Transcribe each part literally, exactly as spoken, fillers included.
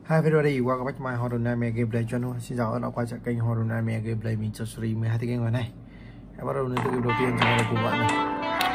Hi everybody, welcome back to my Horror Nightmare Gameplay channel. Xin chào các bạn quay trở kênh Horror Nightmare Gameplay. Mình cho stream mười hai tiếng ngày này. Hãy bắt đầu đến từ game đầu tiên trong ngày của bạn này.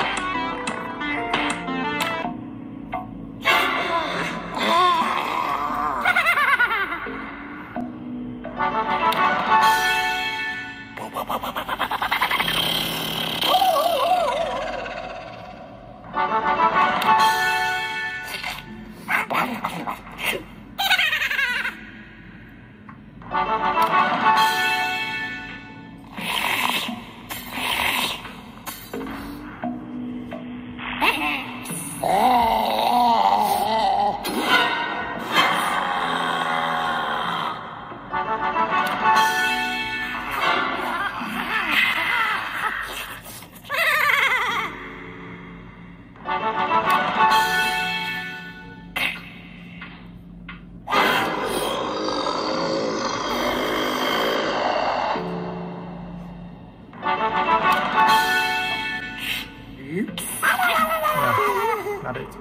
Not it.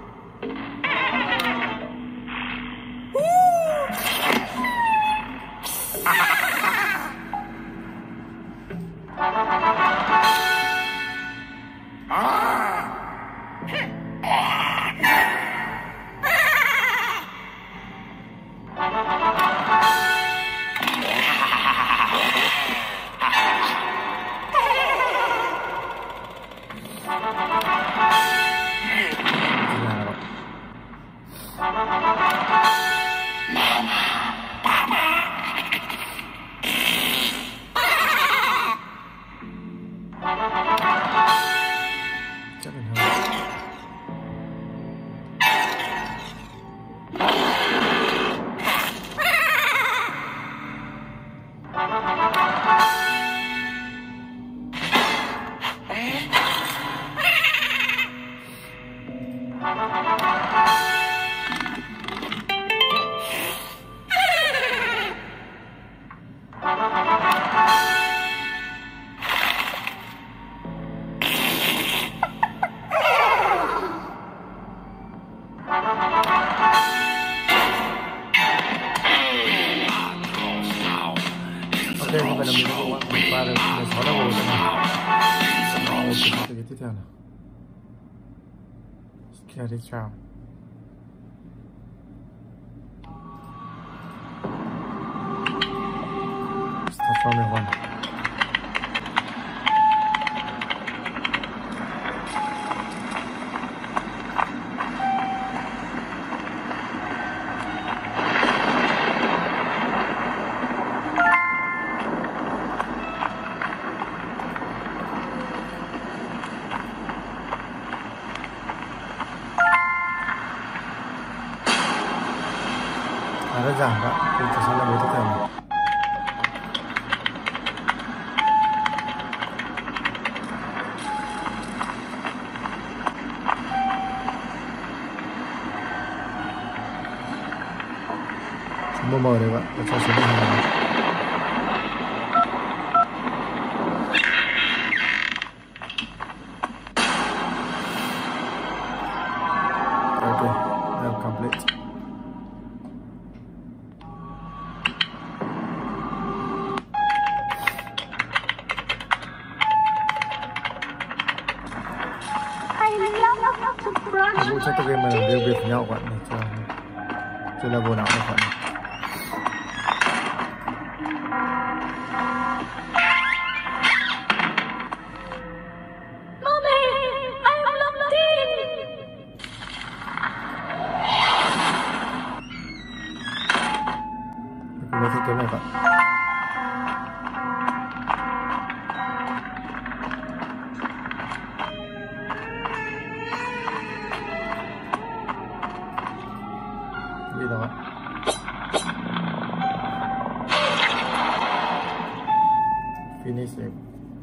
Đây như vậy là mình đã vượt qua được mười sáu level rồi này. Tiếp theo nào. Scary Charm. Start from the one. Rất giảm đó, thì sẽ là một tiếp theo này. Số mờ mờ đấy bạn, và cho số mờ mờ này. Ok, now complete. Vụ cho game này là đều biệt nhau các bạn này, cho cho level nào các bạn. Mình thích cái này bạn. Đi đâu ạ? Finish it.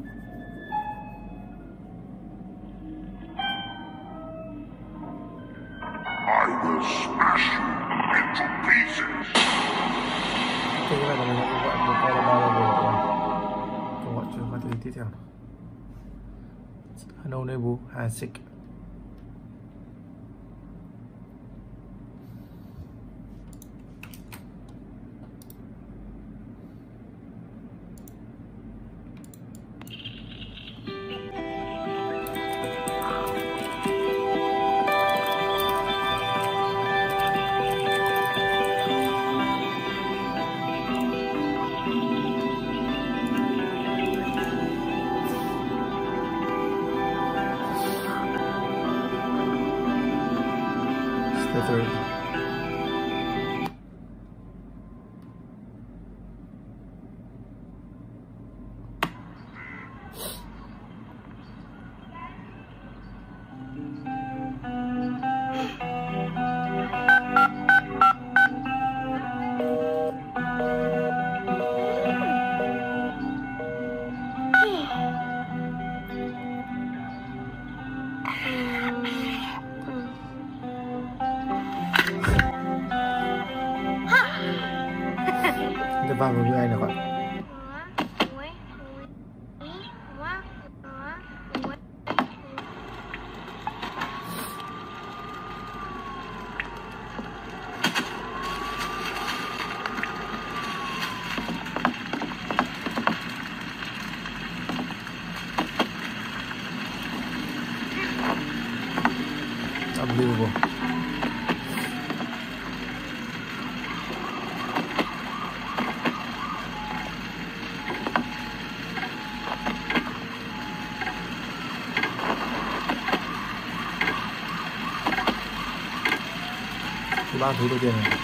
I will smash you into pieces. Cái này là mình đã gọi một cái là ba level rồi. Tôi gọi cho các thứ tiếp theo. Hello neighbor, Hasik. vào với người anh nào bạn. Unbelievable. Thứ ba thứ đầu tiên này.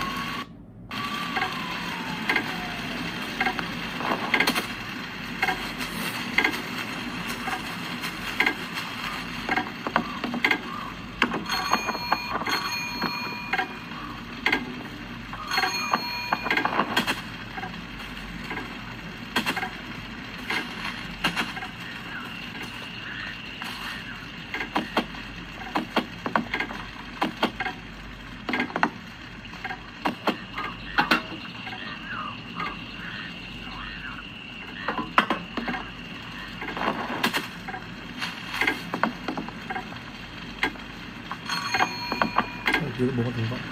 Dưới bốn con thứ vậy.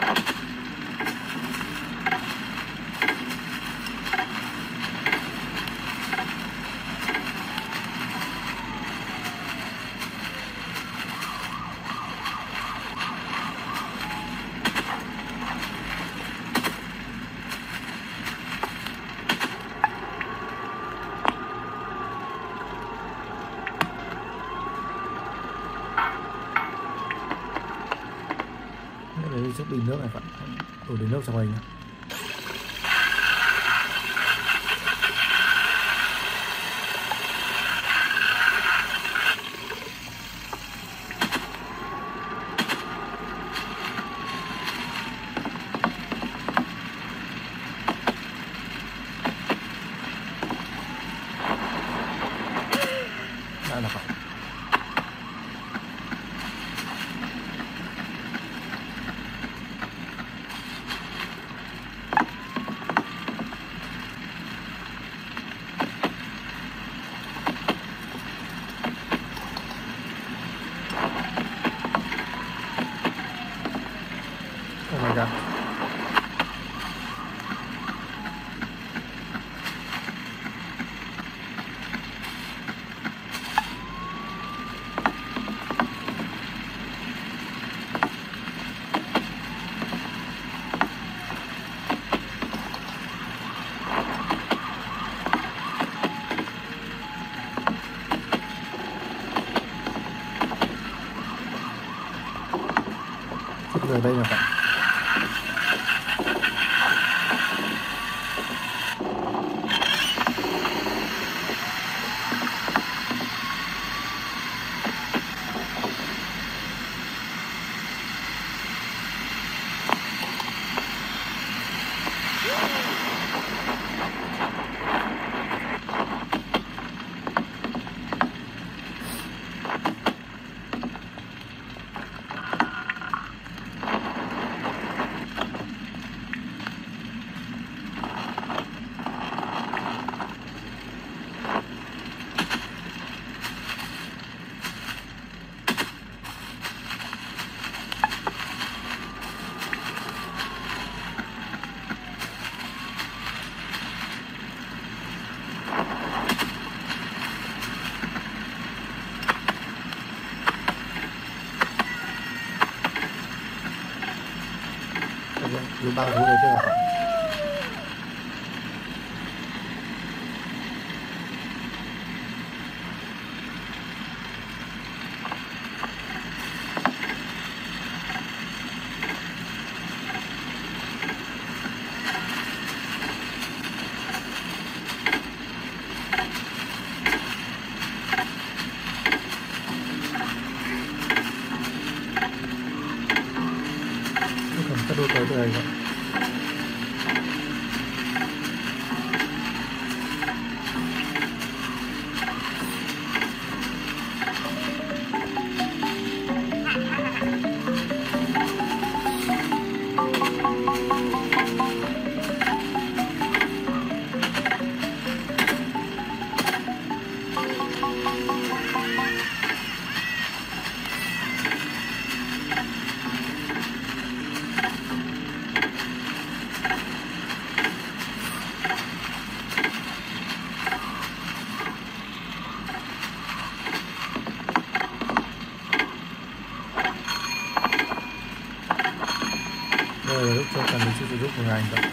Đấy giúp bình nước này phải đổ đến nước trong mình. Đã là phải. Oh my god. Rồi đây là phải. Lu ba thứ đấy chưa? Cái đôi tới đây rồi. người anh vậy.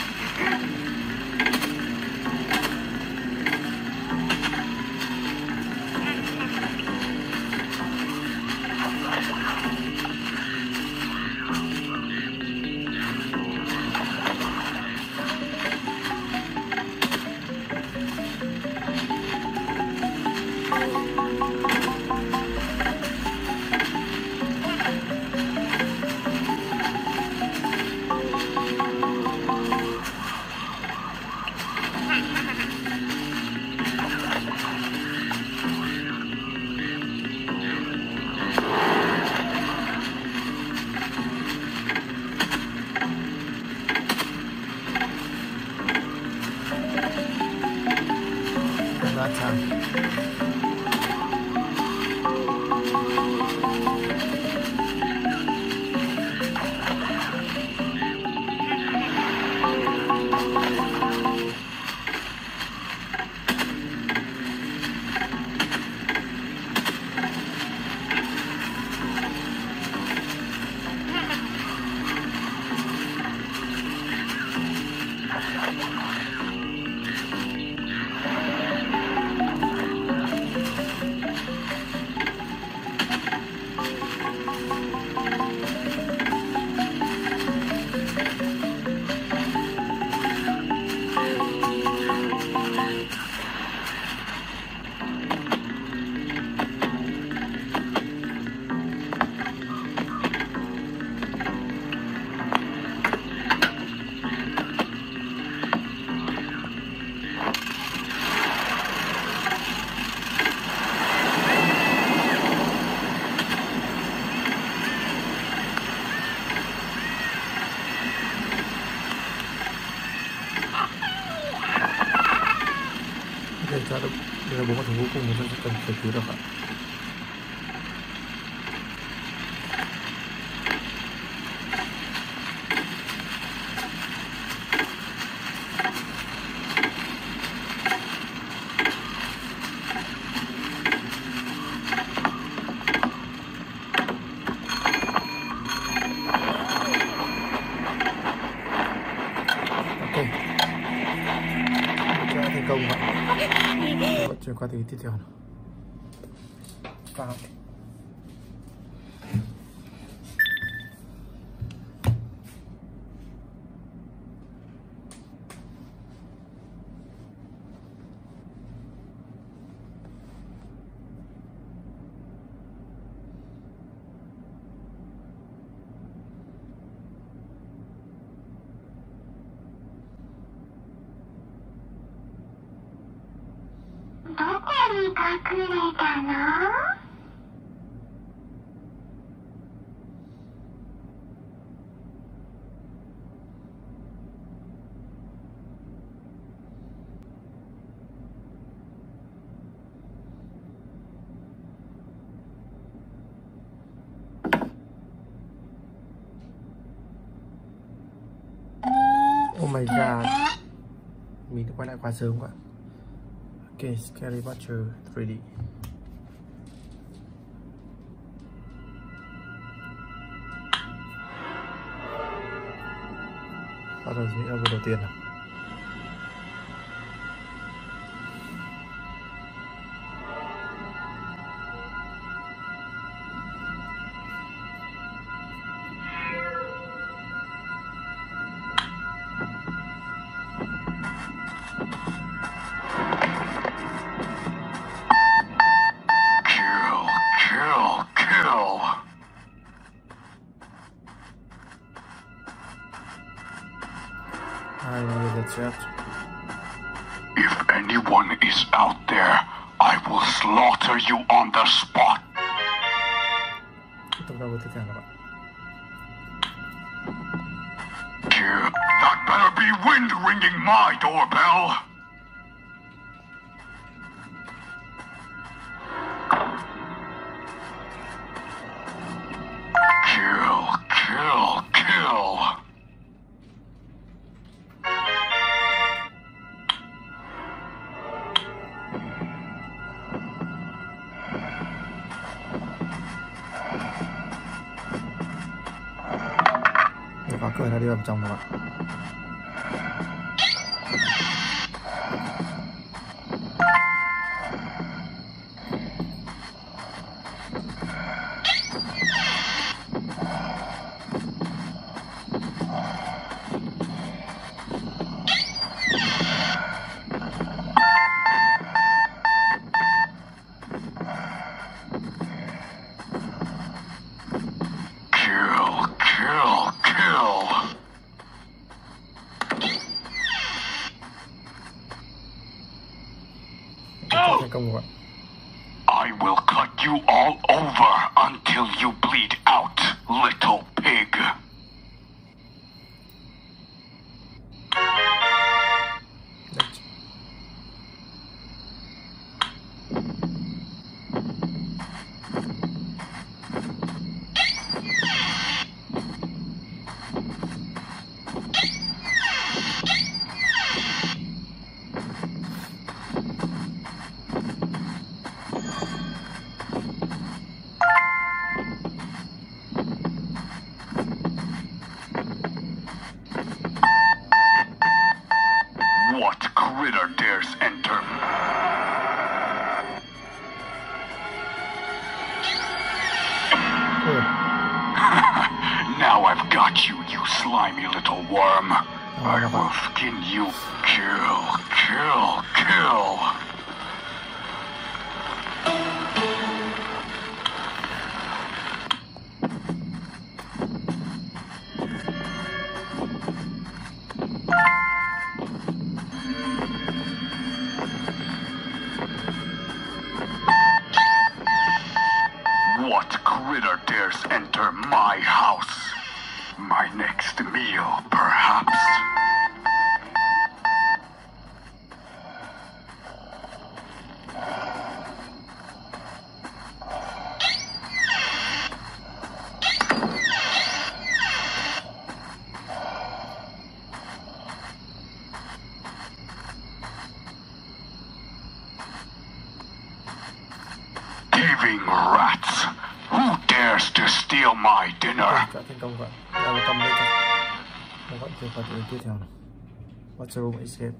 That time. Để cho được đây là bốn con thú cuối cùng, chúng ta sẽ cần phải cứu được ạ. Ok, đã thành công ạ. Vẫn chuyển qua tình tiếp theo nào. Vào. Oh my god, mình đã quay lại quá sớm quá. Ok, Scary Butcher ba D. Bắt đầu những level đầu tiên nào. If anyone is out there, I will slaughter you on the spot. Kill. That better be wind ringing my doorbell. Kill, kill, kill. Khóa cửa nó đi vào trong các bạn. I will cut you all over until you bleed out, little pig. What critter dares enter? Now I've got you, you slimy little worm. I will skin you. Kill, kill, kill. What critter dares enter my house? My next meal, perhaps? Thieving rats! Who dares to steal my dinner? Đã thành công vậy. Đây là cầm đây thôi. Nó vẫn chưa phải tiếp theo nào. What's the room escape?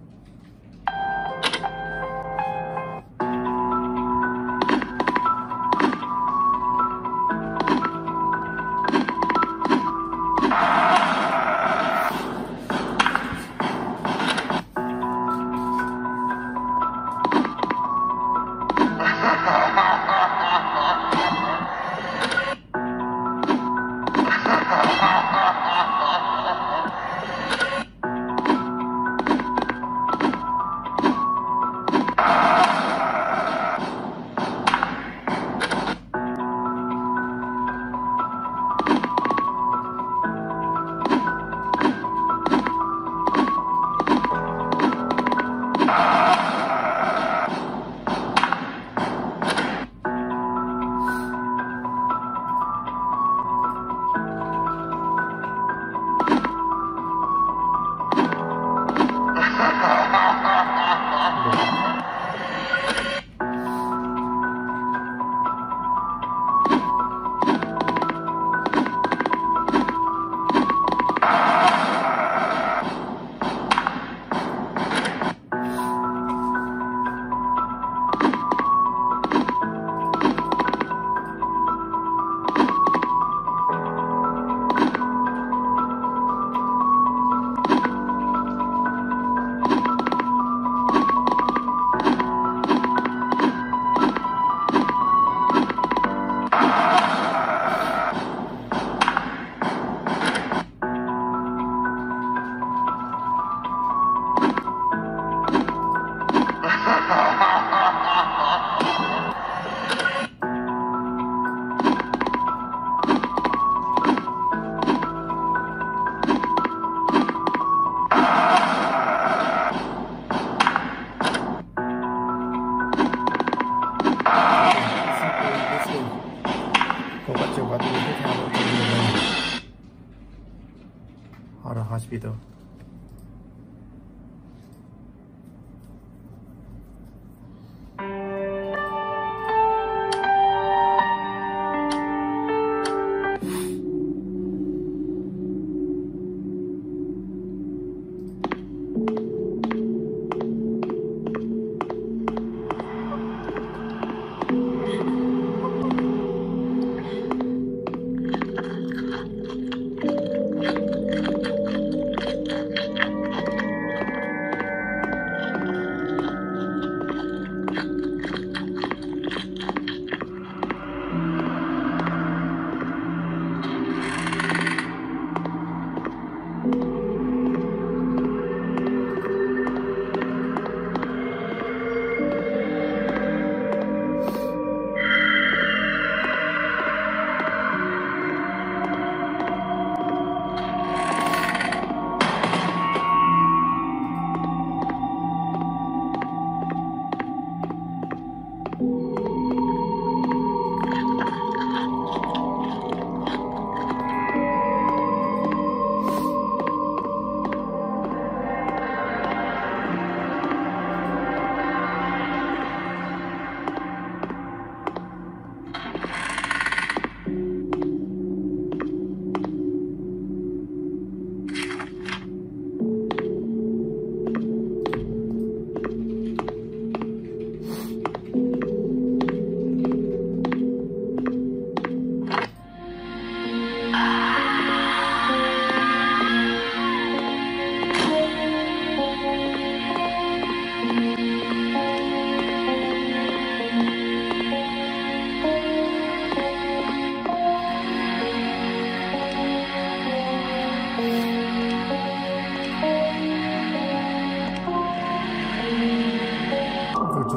Hospital.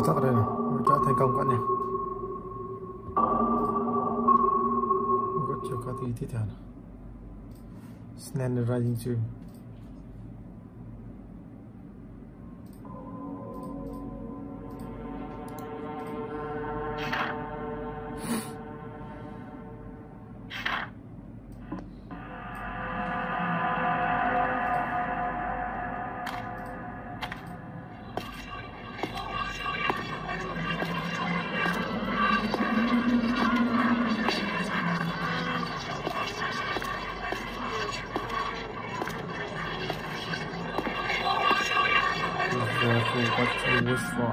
chắc ở đây này, chọn thành công các nhỉ. Có chưa có tí tiếp theo nào. Snell Rising chưa. What to wish for?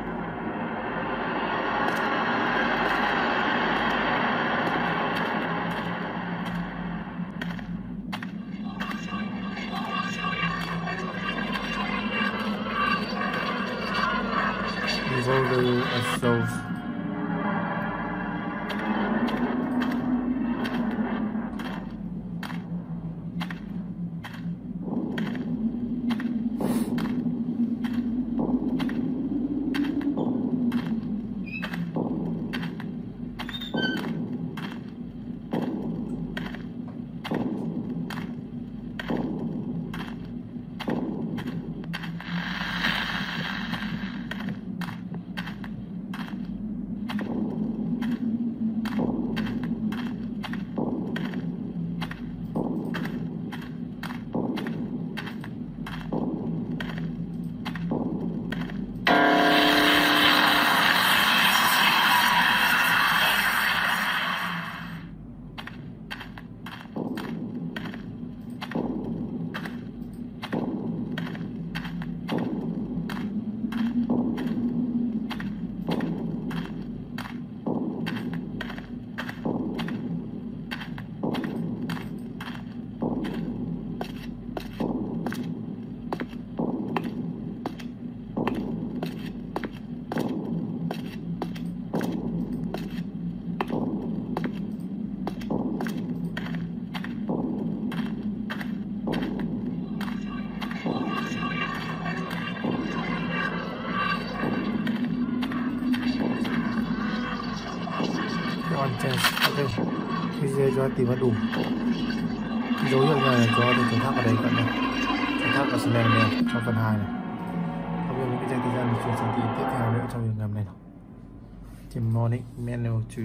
Roller assault. Video cho tìm đủ dấu hiệu này cho thì chúng thác ở đây các bạn, chúng thác ở Snell này trong phần hai này. Không biết những cái thời gian chuyển sang tin tiếp theo nữa trong việc làm này nào. Team Morning Manual two.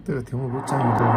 Tức là thiếu một bức tranh rồi.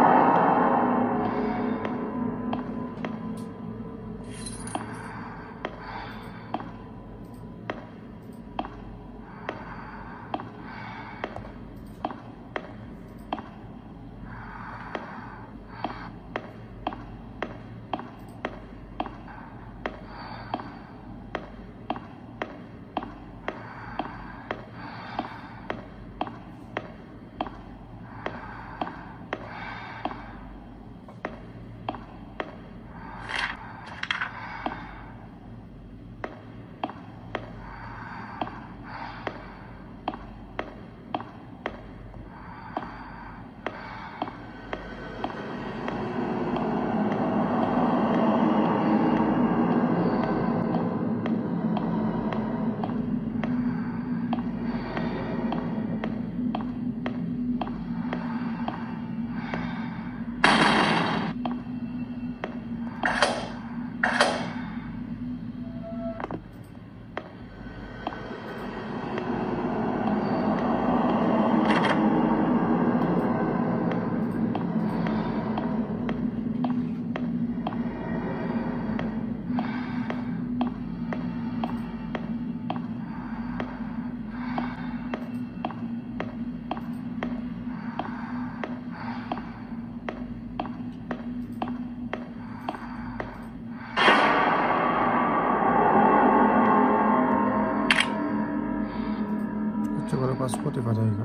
이쪽으로 파스포트 가자 이거.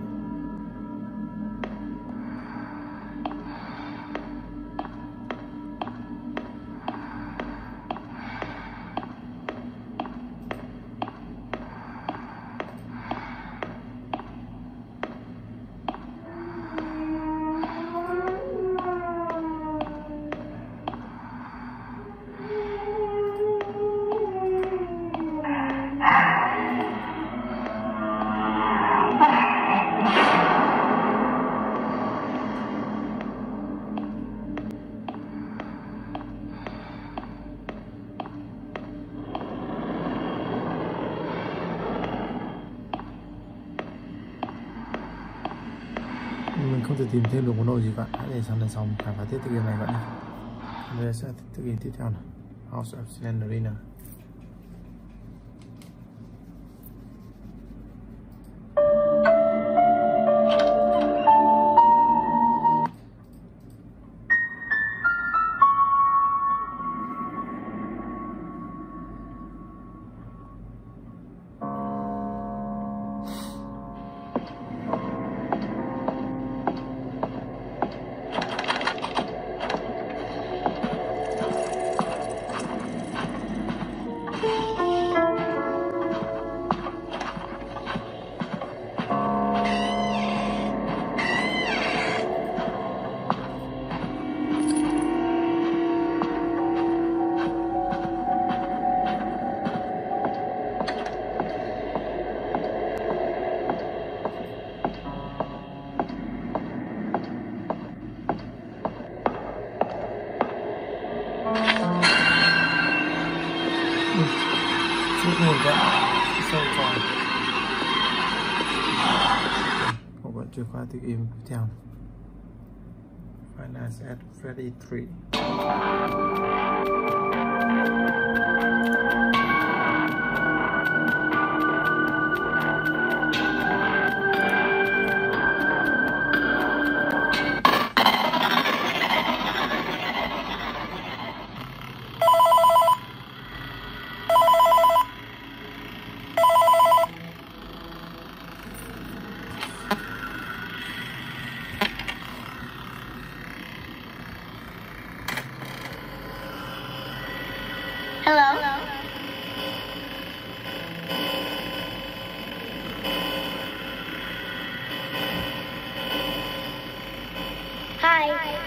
Mình không thể tìm thêm được món đồ gì cả. Hãy để sang lần sau mình khám phá tiếp tựa game này vậy nhé. Đây sẽ tựa game tiếp theo này, House of Slenderina. Chút nguồn đã sâu tròn. Một bạn chưa khóa tiếp im tiếp theo. Finance at Freddy three. Hello. Hi.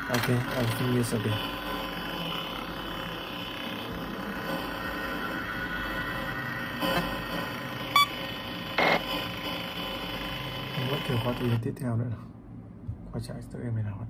Okay, everything is okay. Không có kiểu khóa gì tiếp theo nữa nào. Quay chạy tới em này nào.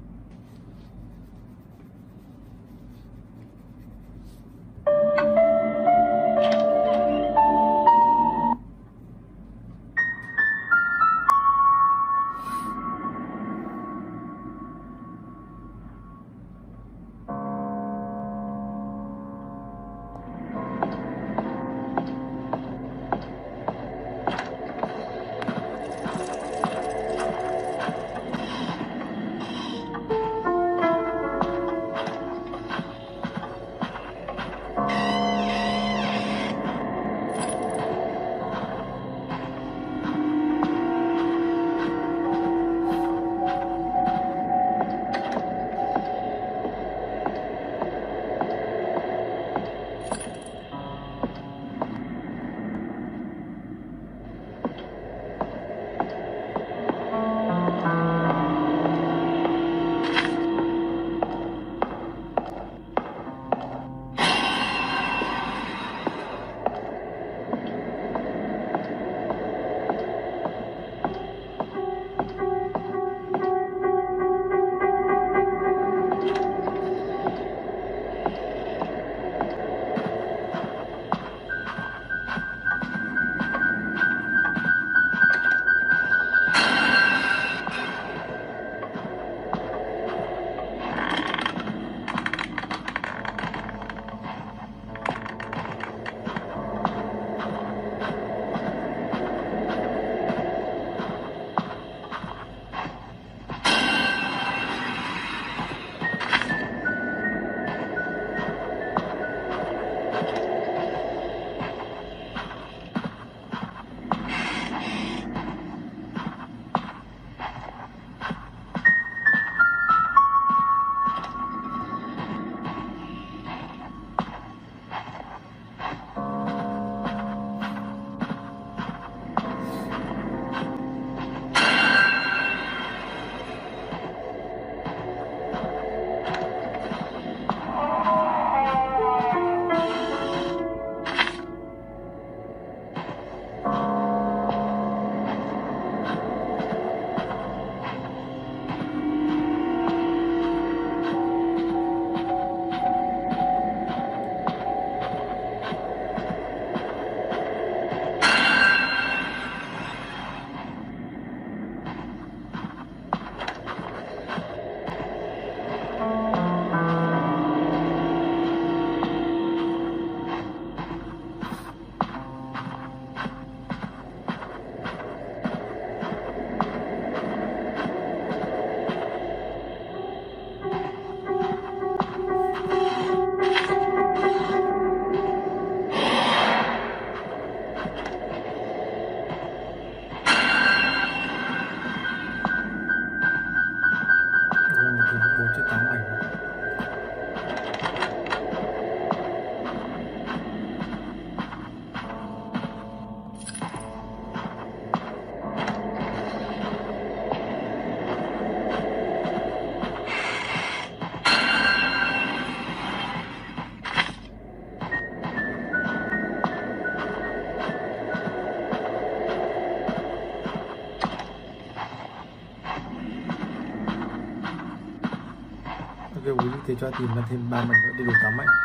Cái quý thì cho tìm ra thêm ba mảnh nữa để đủ tám mảnh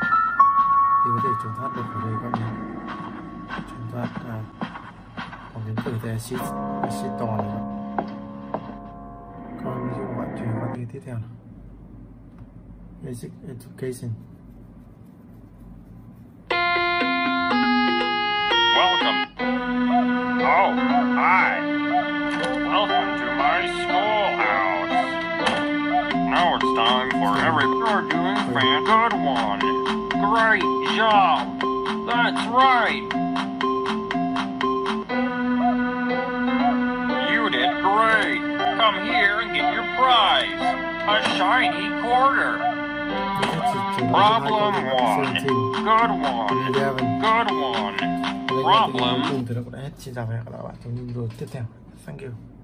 thì có thể trốn thoát được ở đây các bạn nhé. Trốn thoát à, còn đến từ cái sheet sheet to này các còn ví dụ bạn chuyển qua cái tiếp theo này. Basic education. Welcome. Oh, hi. Welcome to my schoolhouse. Now it's time for every. You're doing fan good one. Great job. That's right. You did great. Come here and get your prize. A shiny quarter. Problem one. Good one. Good one. Problem. Xin chào các bạn trong video tiếp theo. Thank you.